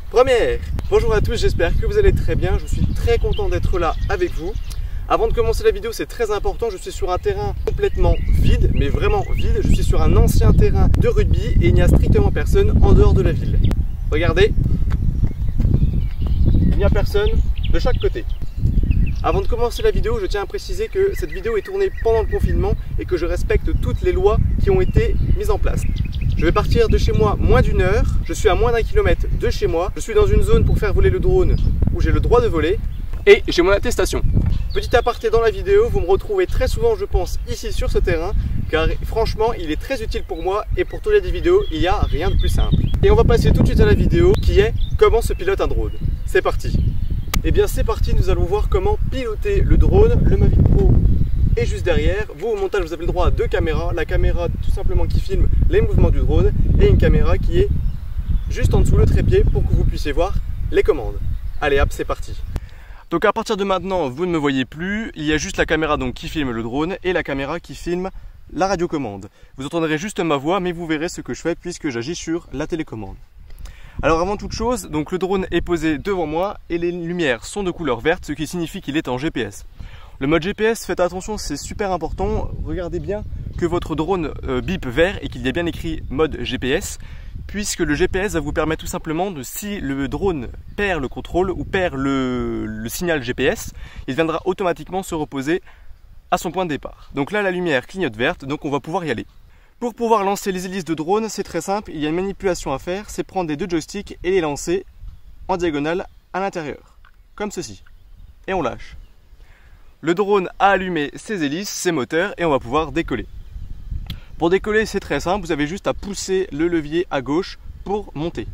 Première. Bonjour à tous, j'espère que vous allez très bien. Je suis très content d'être là avec vous. Avant de commencer la vidéo, c'est très important, je suis sur un terrain complètement vide, mais vraiment vide. Je suis sur un ancien terrain de rugby et il n'y a strictement personne en dehors de la ville. Regardez, il n'y a personne de chaque côté. Avant de commencer la vidéo, je tiens à préciser que cette vidéo est tournée pendant le confinement et que je respecte toutes les lois qui ont été mises en place. Je vais partir de chez moi moins d'une heure, je suis à moins d'1 kilomètre de chez moi, je suis dans une zone pour faire voler le drone où j'ai le droit de voler et j'ai mon attestation. Petit aparté dans la vidéo, vous me retrouvez très souvent je pense ici sur ce terrain car franchement il est très utile pour moi et pour tourner des vidéos il n'y a rien de plus simple. Et on va passer tout de suite à la vidéo qui est comment se pilote un drone. C'est parti. Et bien c'est parti, nous allons voir comment piloter le drone. Le Mavic Pro est juste derrière. Vous au montage vous avez le droit à 2 caméras. La caméra tout simplement qui filme les mouvements du drone et une caméra qui est juste en dessous le trépied pour que vous puissiez voir les commandes. Allez hop, c'est parti. Donc à partir de maintenant vous ne me voyez plus, il y a juste la caméra donc qui filme le drone et la caméra qui filme la radiocommande. Vous entendrez juste ma voix mais vous verrez ce que je fais puisque j'agis sur la télécommande. Alors avant toute chose, donc le drone est posé devant moi et les lumières sont de couleur verte, ce qui signifie qu'il est en GPS. Le mode GPS, faites attention, c'est super important. Regardez bien que votre drone bip vert et qu'il y a bien écrit mode GPS, puisque le GPS va vous permettre tout simplement de, si le drone perd le contrôle ou perd le signal GPS, il viendra automatiquement se reposer à son point de départ. Donc là, la lumière clignote verte, donc on va pouvoir y aller. Pour pouvoir lancer les hélices de drone, c'est très simple, il y a une manipulation à faire, c'est prendre les 2 joysticks et les lancer en diagonale à l'intérieur, comme ceci. Et on lâche. Le drone a allumé ses hélices, ses moteurs et on va pouvoir décoller. Pour décoller, c'est très simple, vous avez juste à pousser le levier à gauche pour monter.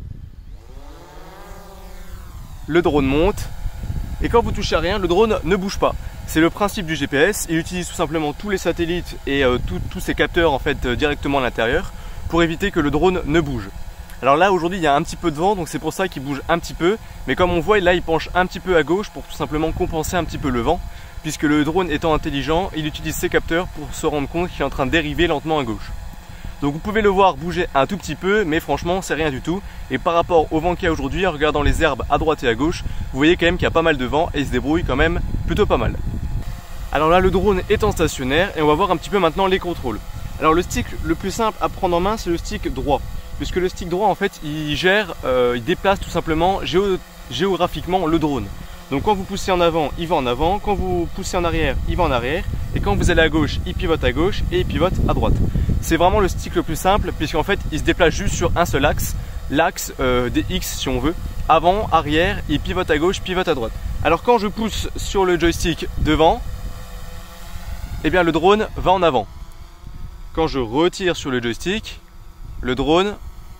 Le drone monte et quand vous touchez à rien, le drone ne bouge pas. C'est le principe du GPS, il utilise tout simplement tous les satellites et tous ces capteurs en fait directement à l'intérieur pour éviter que le drone ne bouge. Alors là aujourd'hui il y a un petit peu de vent donc c'est pour ça qu'il bouge un petit peu, mais comme on voit là il penche un petit peu à gauche pour tout simplement compenser un petit peu le vent, puisque le drone étant intelligent, il utilise ses capteurs pour se rendre compte qu'il est en train de dériver lentement à gauche. Donc vous pouvez le voir bouger un tout petit peu, mais franchement c'est rien du tout. Et par rapport au vent qu'il y a aujourd'hui, en regardant les herbes à droite et à gauche, vous voyez quand même qu'il y a pas mal de vent et il se débrouille quand même plutôt pas mal. Alors là le drone est en stationnaire et on va voir un petit peu maintenant les contrôles. Alors le stick le plus simple à prendre en main c'est le stick droit. Puisque le stick droit en fait il déplace tout simplement géographiquement le drone. Donc quand vous poussez en avant, il va en avant, quand vous poussez en arrière, il va en arrière, et quand vous allez à gauche, il pivote à gauche et il pivote à droite. C'est vraiment le stick le plus simple puisqu'en fait il se déplace juste sur un seul axe, l'axe des X si on veut, avant, arrière, il pivote à gauche, pivote à droite. Alors quand je pousse sur le joystick devant, eh bien le drone va en avant. Quand je retire sur le joystick, le drone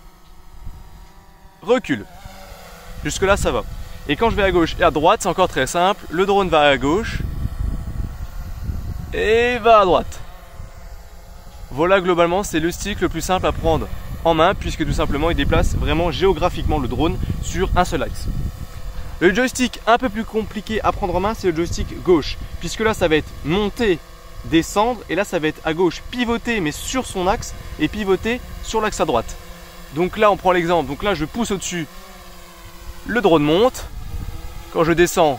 recule. Jusque là ça va. Et quand je vais à gauche et à droite, c'est encore très simple. Le drone va à gauche et va à droite. Voilà, globalement, c'est le stick le plus simple à prendre en main puisque tout simplement, il déplace vraiment géographiquement le drone sur un seul axe. Le joystick un peu plus compliqué à prendre en main, c'est le joystick gauche. Puisque là, ça va être monter, descendre et là, ça va être à gauche, pivoter mais sur son axe et pivoter sur l'axe à droite. Donc là, on prend l'exemple. Donc là, je pousse au-dessus. Le drone monte, quand je descends,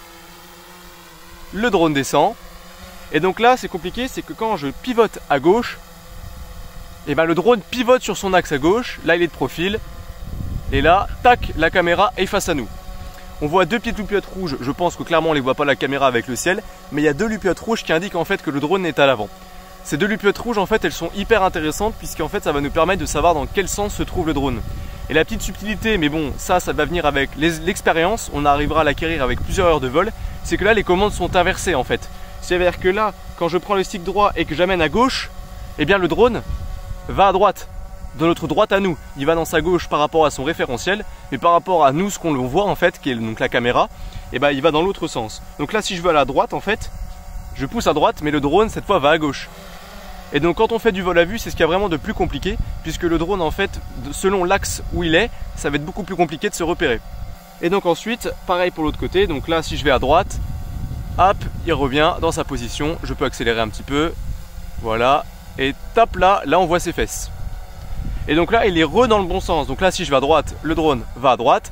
le drone descend, et donc là c'est compliqué, c'est que quand je pivote à gauche, et ben le drone pivote sur son axe à gauche, là il est de profil, et là, tac, la caméra est face à nous. On voit 2 petites loupiottes rouges, je pense que clairement on ne les voit pas la caméra avec le ciel, mais il y a 2 loupiottes rouges qui indiquent en fait que le drone est à l'avant. Ces 2 loupiottes rouges en fait elles sont hyper intéressantes puisqu'en fait ça va nous permettre de savoir dans quel sens se trouve le drone. Et la petite subtilité, mais bon, ça va venir avec l'expérience, on arrivera à l'acquérir avec plusieurs heures de vol, c'est que là les commandes sont inversées en fait. C'est-à-dire que là, quand je prends le stick droit et que j'amène à gauche, eh bien le drone va à droite, de notre droite à nous. Il va dans sa gauche par rapport à son référentiel, mais par rapport à nous, ce qu'on le voit en fait, qui est donc la caméra, eh ben il va dans l'autre sens. Donc là, si je veux aller à droite en fait, je pousse à droite, mais le drone cette fois va à gauche. Et donc quand on fait du vol à vue, c'est ce qu'il y a vraiment de plus compliqué, puisque le drone en fait, selon l'axe où il est, ça va être beaucoup plus compliqué de se repérer. Et donc ensuite, pareil pour l'autre côté, donc là si je vais à droite, hop, il revient dans sa position, je peux accélérer un petit peu, voilà, et tape là on voit ses fesses. Et donc là il est dans le bon sens, donc là si je vais à droite, le drone va à droite,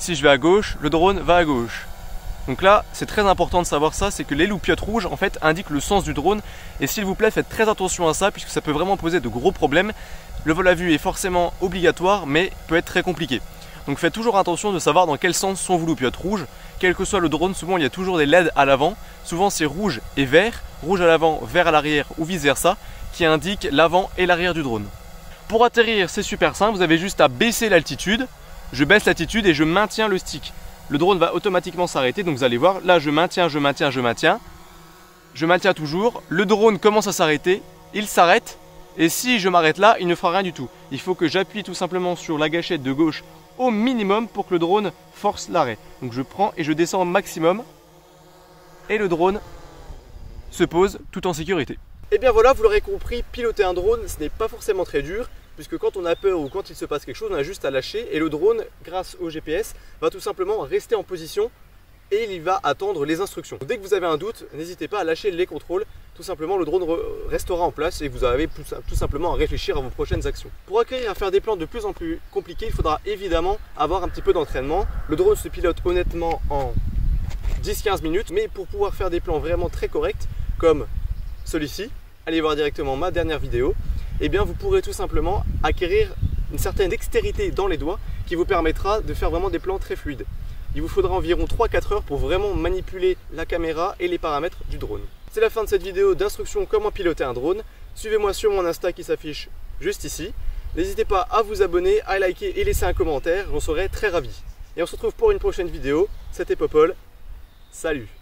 Si je vais à gauche, le drone va à gauche. Donc là, c'est très important de savoir ça, c'est que les loupiottes rouges en fait indiquent le sens du drone. Et s'il vous plaît, faites très attention à ça puisque ça peut vraiment poser de gros problèmes. Le vol à vue est forcément obligatoire mais peut être très compliqué. Donc faites toujours attention de savoir dans quel sens sont vos loupiottes rouges. Quel que soit le drone, souvent il y a toujours des LED à l'avant. Souvent c'est rouge et vert, rouge à l'avant, vert à l'arrière ou vice versa, qui indiquent l'avant et l'arrière du drone. Pour atterrir, c'est super simple, vous avez juste à baisser l'altitude. Je baisse l'altitude et je maintiens le stick. Le drone va automatiquement s'arrêter, donc vous allez voir, là je maintiens, je maintiens, je maintiens. Je maintiens toujours, le drone commence à s'arrêter, il s'arrête, et si je m'arrête là, il ne fera rien du tout. Il faut que j'appuie tout simplement sur la gâchette de gauche au minimum pour que le drone force l'arrêt. Donc je prends et je descends au maximum, et le drone se pose tout en sécurité. Et bien voilà, vous l'aurez compris, piloter un drone, ce n'est pas forcément très dur. Puisque quand on a peur ou quand il se passe quelque chose, on a juste à lâcher et le drone, grâce au GPS, va tout simplement rester en position et il va attendre les instructions. Dès que vous avez un doute, n'hésitez pas à lâcher les contrôles. Tout simplement, le drone restera en place et vous avez tout simplement à réfléchir à vos prochaines actions. Pour acquérir à faire des plans de plus en plus compliqués, il faudra évidemment avoir un petit peu d'entraînement. Le drone se pilote honnêtement en 10-15 minutes, mais pour pouvoir faire des plans vraiment très corrects, comme celui-ci, allez voir directement ma dernière vidéo. Eh bien vous pourrez tout simplement acquérir une certaine dextérité dans les doigts qui vous permettra de faire vraiment des plans très fluides. Il vous faudra environ 3-4 heures pour vraiment manipuler la caméra et les paramètres du drone. C'est la fin de cette vidéo d'instruction comment piloter un drone. Suivez-moi sur mon Insta qui s'affiche juste ici. N'hésitez pas à vous abonner, à liker et laisser un commentaire, j'en serai très ravi. Et on se retrouve pour une prochaine vidéo. C'était Popol, salut!